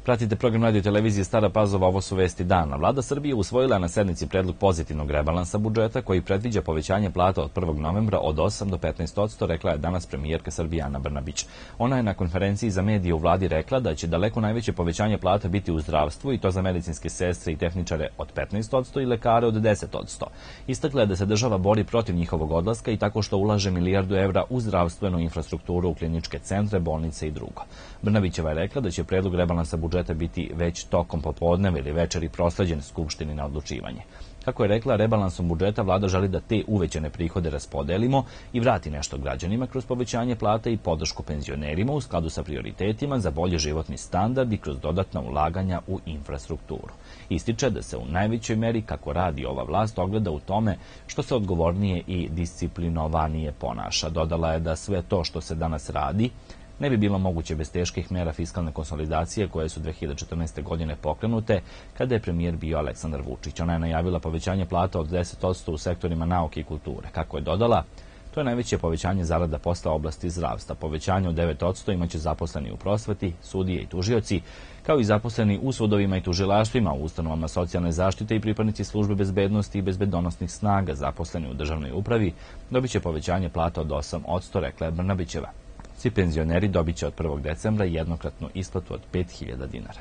Pratite program radio televizije Stara Pazova, ovo su vesti dana. Vlada Srbije usvojila na sednici predlog pozitivnog rebalansa budžeta koji predviđa povećanje plata od 1. novembra od 8 do 15%, rekla je danas premijerka Srbije Ana Brnabić. Ona je na konferenciji za medije u vladi rekla da će daleko najveće povećanje plata biti u zdravstvu i to za medicinske sestre i tehničare od 15% i lekare od 10%. Istakla je da se država bori protiv njihovog odlaska i tako što ulaže milijardu evra u zdravstvenu infrastrukturu, u kliničke centre, bolnice i drugo. Brnabićeva je rekla da će predlog rebalansa budžeta biti već tokom popodneva ili večeri prosleđen Skupštini na odlučivanje. Kako je rekla, rebalansom budžeta vlada želi da te uvećane prihode raspodelimo i vrati nešto građanima kroz povećanje plata i podršku penzionerima u skladu sa prioritetima za bolji životni standard i kroz dodatna ulaganja u infrastrukturu. Ističe da se u najvećoj meri, kako radi ova vlast, ogleda u tome što se odgovornije i disciplinovanije ponaša. Dodala je da sve to što se danas radi ne bi bilo moguće bez teških mera fiskalne konsolidacije koje su 2014. godine pokrenute kada je premijer bio Aleksandar Vučić. Ona je najavila povećanje plata od 10% u sektorima nauke i kulture. Kako je dodala, to je najveće povećanje zarada posle oblasti zdravstva. Povećanje od 9% imaće zaposleni u prosveti, sudije i tužioci, kao i zaposleni u sudovima i tužilaštvima, u ustanovama socijalne zaštite i pripadnici službe bezbednosti i bezbedonosnih snaga, zaposleni u državnoj upravi, dobit će povećanje plata od 8%, rekla je Brnabićeva. Svi penzioneri dobit će od 1. decembra jednokratnu isplatu od 5.000 dinara.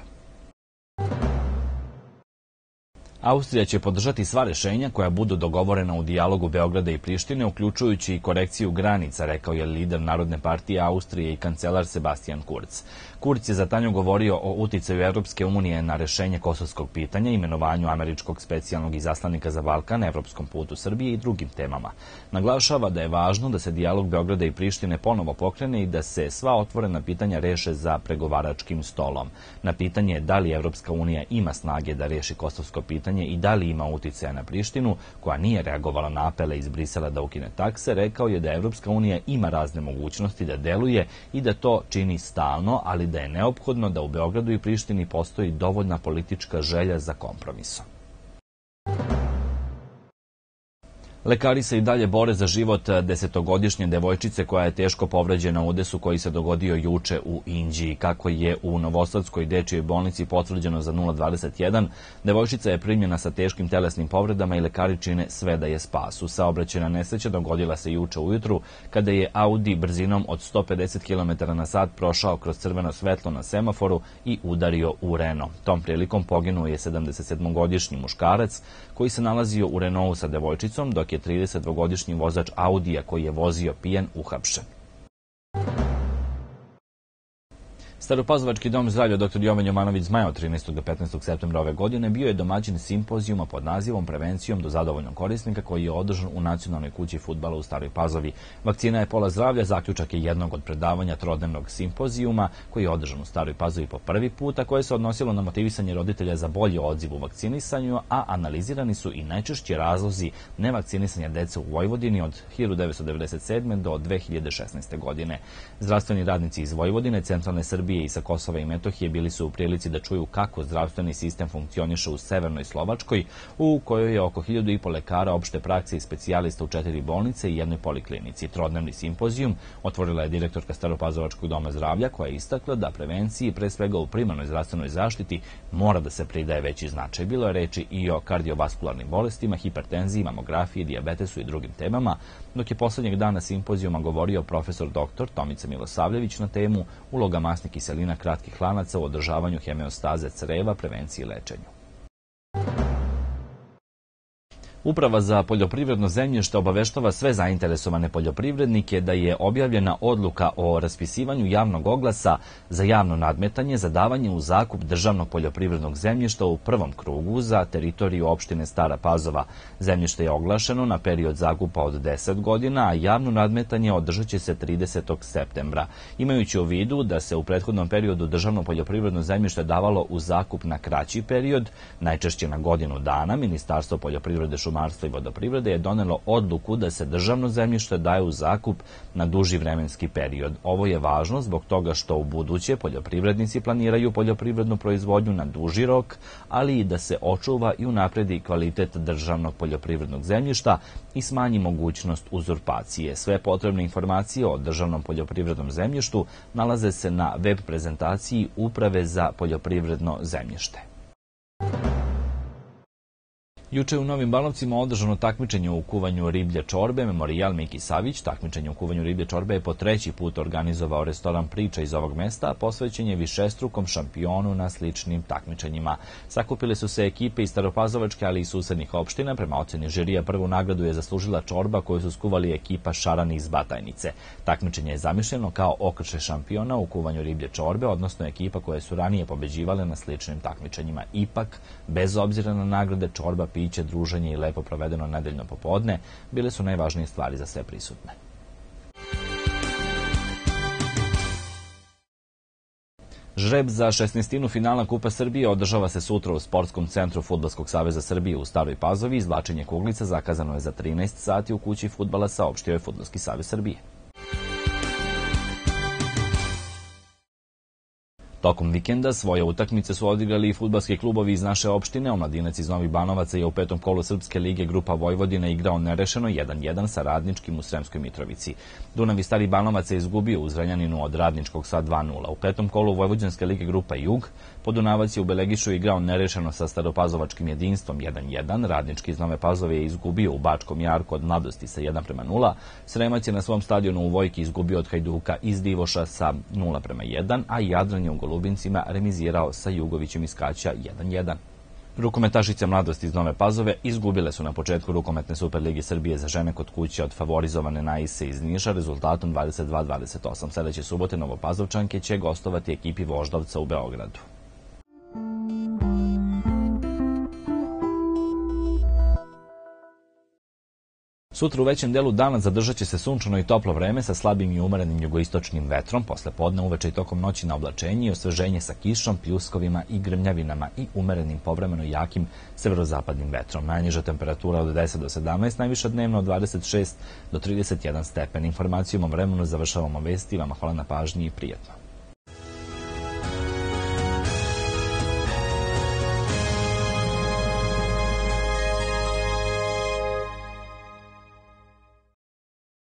Austrija će podržati sva rešenja koja budu dogovorena u dijalogu Beograda i Prištine, uključujući i korekciju granica, rekao je lider Narodne partije Austrije i kancelar Sebastian Kurz. Kurz je za Tanju govorio o uticaju Evropske unije na rešenje kosovskog pitanja, imenovanju američkog specijalnog izaslanika za Balkan, evropskom putu Srbije i drugim temama. Naglašava da je važno da se dijalog Beograda i Prištine ponovo pokrene i da se sva otvorena pitanja reše za pregovaračkim stolom. Na pitanje da li Evropska unija ima snage da reši kosovsko pitanje i da li ima uticaja na Prištinu, koja nije reagovala na apele iz Brisela da ukine takse, rekao je da Evropska unija ima razne mogućnosti da deluje i da to čini stalno, ali da je neophodno da u Beogradu i Prištini postoji dovoljna politička želja za kompromisom. Lekari se i dalje bore za život desetogodišnje devojčice koja je teško povređena u udesu koji se dogodio juče u Inđiji. Kako je u Novosadskoj dečijoj bolnici potvrđeno za 021, devojčica je primljena sa teškim telesnim povredama i lekari čine sve da je spasu. Saobraćajna nesreća dogodila se juče ujutru kada je Audi brzinom od 150 km/h prošao kroz crveno svetlo na semaforu i udario u Renault. Tom prilikom poginuo je 77-godišnji muškarac koji se nalazio u Renaultu sa devojčicom, dok je 32-godišnji vozač Audija koji je vozio pijan uhapšen. Staropazovački dom zdravlja dr. Jovan Jovanović Zmaja od 13. do 15. septembra ove godine bio je domaćin simpozijuma pod nazivom Prevencijom do zadovoljnog korisnika koji je održan u Nacionalnoj kući fudbala u Staroj Pazovi. Vakcina je pola zdravlja, zaključak je jednog od predavanja trodnevnog simpozijuma koji je održan u Staroj Pazovi po prvi put, a koje se odnosilo na motivisanje roditelja za bolji odziv u vakcinisanju, a analizirani su i najčešći razlozi nevakcinisanja dece u Vojvodini od 1997. do 2016. godine. Zdravstveni radnici iz Vojvodine, centralne Srbije i sa Kosova i Metohije bili su u prilici da čuju kako zdravstveni sistem funkcioniše u severnoj Slovačkoj, u kojoj je oko 1.500 lekara opšte prakse i specijalista u 4 bolnice i jednoj poliklinici. Trodnevni simpozijum otvorila je direktorka Staropazovačkog doma zdravlja, koja je istakla da prevenciji, pre svega u primarnoj zdravstvenoj zaštiti, mora da se pridaje veći značaj. Bilo je reči i o kardiovaskularnim bolestima, hipertenziji, mamografiji, dijabetesu i drugim temama, dok je poslednjeg dana simpozijuma govorio profesor dr. Tomica Milosavljević na temu uloga masnih kiselina kratkih lanaca u održavanju hemeostaze creva, prevenciji i lečenju. Uprava za poljoprivredno zemljište obaveštava sve zainteresovane poljoprivrednike da je objavljena odluka o raspisivanju javnog oglasa za javno nadmetanje za davanje u zakup državnog poljoprivrednog zemljišta u prvom krugu za teritoriju opštine Stara Pazova. Zemljište je oglašeno na period zakupa od 10 godina, a javno nadmetanje održat će se 30. septembra. Imajući u vidu da se u prethodnom periodu državno poljoprivredno zemljište davalo u zakup na kraći period, najčešće na godinu dana, Ministarstvo poljoprivrede, šumarstva i vodoprivrede je donelo odluku da se državno zemljište daje u zakup na duži vremenski period. Ovo je važno zbog toga što u buduće poljoprivrednici planiraju poljoprivrednu proizvodnju na duži rok, ali i da se očuva i unapredi kvalitet državnog poljoprivrednog zemljišta i smanji mogućnost uzurpacije. Sve potrebne informacije o državnom poljoprivrednom zemljištu nalaze se na web prezentaciji Uprave za poljoprivredno zemljište. Juče je u Novim Banovcima održano takmičenje u kuvanju riblje čorbe Memorijal Miki Savić. Takmičenje u kuvanju riblje čorbe je po 3. put organizovao restoran Priča iz ovog mesta, a posvećen je višestrukom šampionu na sličnim takmičenjima. Sakupile su se ekipe iz Staropazovačke, ali i susednih opština. Prema oceni žirija prvu nagradu je zaslužila čorba koju su skuvali ekipa Šarani iz Batajnice. Takmičenje je zamišljeno kao okršaj šampiona u kuvanju riblje čorbe, odnosno ekipa koje su ranije pobeđivale na sličnim takmičenjima. Ipak, bez obzira na nagrade, čorba, piće, druženje i lepo provedeno nedeljno popodne bile su najvažnije stvari za sve prisutne. Žreb za 16. finala Kupa Srbije održava se sutra u Sportskom centru Fudbalskog saveza Srbije u Staroj Pazovi. Izvlačenje kuglica zakazano je za 13 sati u kući fudbala, saopštio je Fudbalski savez Srbije. Tokom vikenda svoje utakmice su odigrali i fudbalski klubovi iz naše opštine. Omladinac iz Novih Banovaca je u 5. kolu Srpske lige Grupa Vojvodina igrao nerešeno 1:1 sa Radničkim u Sremskoj Mitrovici. Dunav iz Starih Banovaca je izgubio u Zrenjaninu od Radničkog sa 2:0. U 5. kolu Vojvođanske lige Grupa Jug Podunavac je u Belegišu igrao nerešeno sa Staropazovačkim jedinstvom 1:1. Radnički iz Nove Pazove je izgubio u Bačkom Jarku od Mladosti sa 1:0. Sremac je na svom stadionu u Vojki izgubio od Hajduka iz Divoša sa 0:1, a Jadran je u Golubincima remizirao sa Jugovićem iz Kaća 1:1. Rukometašice Mladosti iz Nove Pazove izgubile su na početku rukometne Superlige Srbije za žene kod kuće od favorizovane Naise iz Niša rezultatom 22-28. Sledeće subote Novopazovčanke će gostovati ekipi Voždovca u Beogradu. Sutra u većem delu dana zadržat će se sunčano i toplo vreme sa slabim i umerenim jugoistočnim vetrom, posle podne uveče i tokom noći na oblačenje i osveženje sa kišom, pljuskovima i grmljavinama i umerenim povremeno jakim severozapadnim vetrom. Najniža temperatura od 10 do 17, najviša dnevno od 26 do 31 stepen. Informacijom o vremenu završavamo vesti. Vama hvala na pažnji i prijatno.